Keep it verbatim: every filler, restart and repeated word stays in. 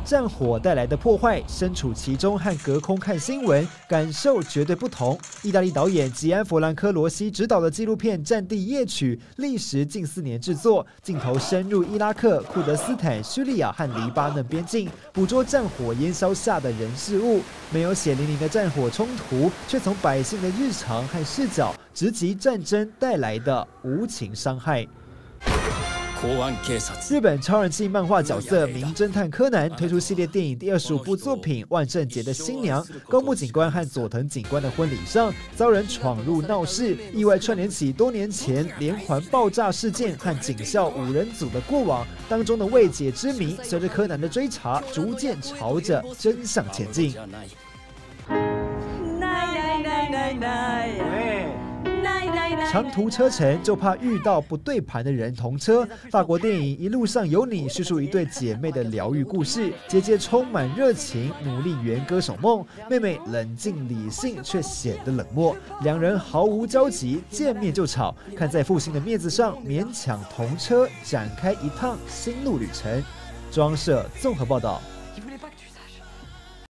战火带来的破坏，身处其中和隔空看新闻感受绝对不同。意大利导演吉安·弗兰科·罗西执导的纪录片《战地夜曲》，历时近四年制作，镜头深入伊拉克、库德斯坦、叙利亚和黎巴嫩边境，捕捉战火烟消下的人事物。没有血淋淋的战火冲突，却从百姓的日常和视角直击战争带来的无情伤害。日本超人气漫画角色名侦探柯南推出系列电影第二十五部作品《万圣节的新娘》，高木警官和佐藤警官的婚礼上遭人闯入闹事，意外串联起多年前连环爆炸事件和警校五人组的过往，当中的未解之谜，随着柯南的追查，逐渐朝着真相前进。长途车程就怕遇到不对盘的人同车。法国电影《一路上有你》叙述一对姐妹的疗愈故事。姐姐充满热情，努力圆歌手梦；妹妹冷静理性，却显得冷漠。两人毫无交集，见面就吵。看在父亲的面子上，勉强同车，展开一趟心路旅程。中央社综合报道。